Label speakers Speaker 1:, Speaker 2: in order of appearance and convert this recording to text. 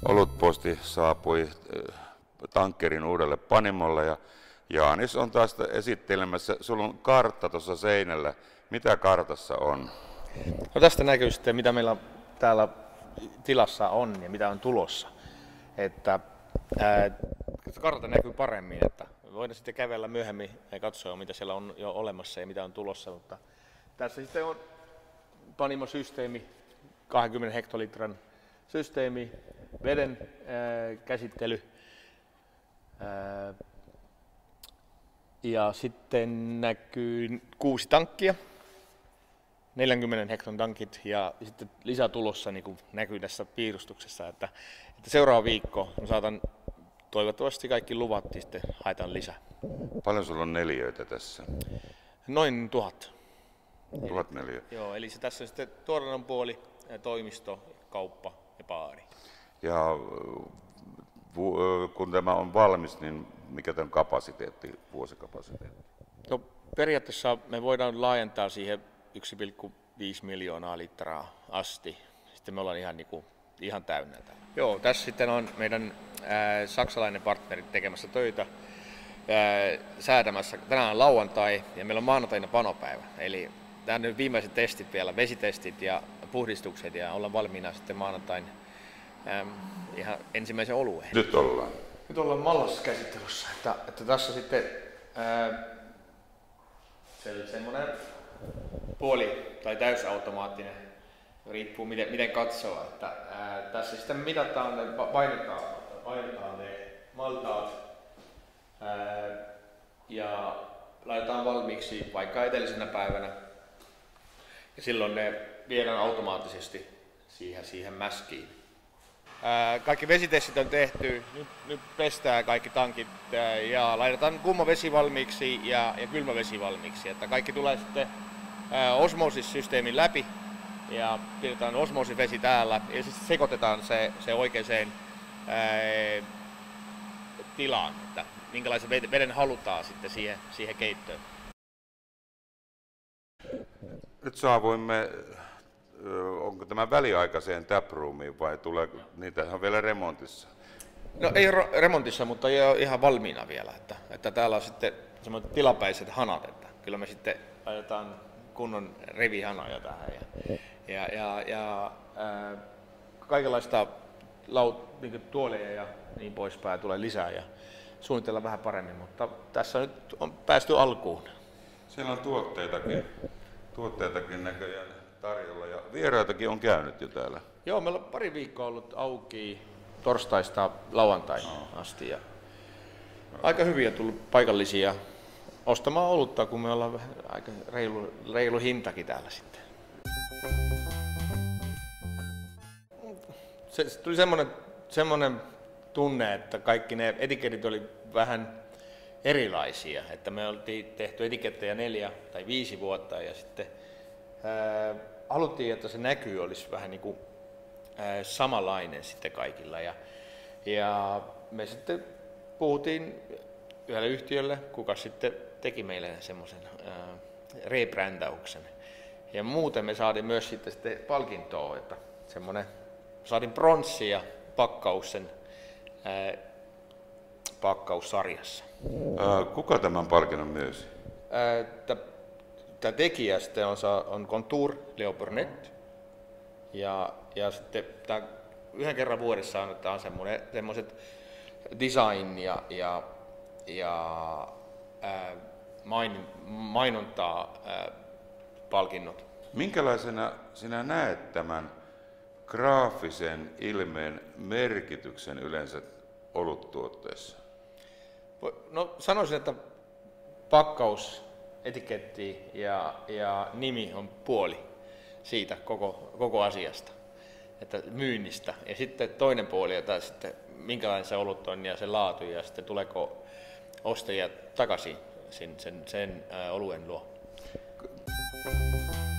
Speaker 1: Olutposti saapui tankkerin uudelle panimolle ja Jaanis on taas esittelemässä. Sulla on kartta tuossa seinällä. Mitä kartassa on?
Speaker 2: No tästä näkyy sitten, mitä meillä täällä tilassa on ja mitä on tulossa. Että kartta näkyy paremmin, että voidaan sitten kävellä myöhemmin ja katsoa, mitä siellä on jo olemassa ja mitä on tulossa. Mutta tässä sitten on panimosysteemi, 20 hektolitran systeemi, veden käsittely ja sitten näkyy 6 tankkia, 40 hekton tankit ja sitten lisätulossa niin kuin näkyy tässä piirustuksessa, että seuraava viikko saatan toivottavasti kaikki luvat sitten haetaan lisää.
Speaker 1: Paljon sulla on neliöitä tässä?
Speaker 2: Noin 1000.
Speaker 1: 1000 neliöitä.
Speaker 2: Joo, eli se tässä on sitten tuotannon puoli, toimisto, kauppa ja baari.
Speaker 1: Ja kun tämä on valmis, niin mikä tämän kapasiteetti, vuosikapasiteetti?
Speaker 2: No, periaatteessa me voidaan laajentaa siihen 1,5 miljoonaa litraa asti. Sitten me ollaan ihan täynnä. Joo, tässä sitten on meidän saksalainen partneri tekemässä töitä, säätämässä. Tänään on lauantai ja meillä on maanantaina panopäivä. Eli tämä on nyt viimeiset testit vielä, vesitestit ja puhdistukset ja ollaan valmiina sitten maanantain ihan ensimmäisen olueen.
Speaker 1: Nyt ollaan.
Speaker 2: Nyt ollaan mallaskäsittelyssä, että tässä sitten semmoinen puoli- tai täysautomaattinen, riippuu miten katsoo, että tässä sitten mitataan, painetaan ne maltaat ja laitetaan valmiiksi vaikka edellisenä päivänä ja silloin ne viedään automaattisesti siihen mäskiin. Kaikki vesitestit on tehty, nyt pestään kaikki tankit ja laitetaan kuuma vesi valmiiksi ja kylmä vesi valmiiksi. Että kaikki tulee sitten osmoosissysteemin läpi ja pidetään osmoosivesi täällä ja sitten sekoitetaan se oikeaan tilaan, että minkälaisen veden halutaan sitten siihen keittoon.
Speaker 1: Nyt saavuimme, onko tämä väliaikaiseen taproomiin vai tulee niitä on vielä remontissa?
Speaker 2: No ei remontissa, mutta ihan valmiina vielä, että täällä on sitten semmoiset tilapäiset hanat, että kyllä me sitten laitetaan kunnon rivihanoja tähän ja kaikenlaista niin tuoleja ja niin poispäin tulee lisää ja suunnitellaan vähän paremmin, mutta tässä nyt on päästy alkuun.
Speaker 1: Siellä on tuotteitakin näköjään tarjolla ja vieraitakin on käynyt jo täällä.
Speaker 2: Joo, meillä on pari viikkoa ollut auki torstaista lauantaihin asti ja aika hyviä tullut paikallisia ostamaan olutta, kun me ollaan aika reilu hintakin täällä sitten. Se tuli semmoinen tunne, että kaikki ne etiketit oli vähän erilaisia, että me oltiin tehty etikettejä 4 tai 5 vuotta ja sitten haluttiin, että se näky olisi vähän niin kuin samanlainen sitten kaikilla ja me sitten puhuttiin yhdelle yhtiölle, kuka sitten teki meille semmoisen rebrändäyksen ja muuten me saatiin myös sitten palkintoa, että semmoinen saatiin pronssi ja pakkaus sen pakkaussarjassa.
Speaker 1: Kuka tämän palkinnon myönsi?
Speaker 2: Tämä tekijä sitten on Contour Leo Burnett ja sitten tämä yhden kerran vuodessa annetaan semmoiset design ja mainontaa palkinnot.
Speaker 1: Minkälaisena sinä näet tämän graafisen ilmeen merkityksen yleensä oluttuotteessa?
Speaker 2: No sanoisin, että pakkaus, etiketti ja nimi on puoli siitä koko asiasta, että myynnistä. Ja sitten toinen puoli, että sitten minkälainen se olut on ja se laatu ja sitten tuleeko ostajia takaisin sen oluen luo.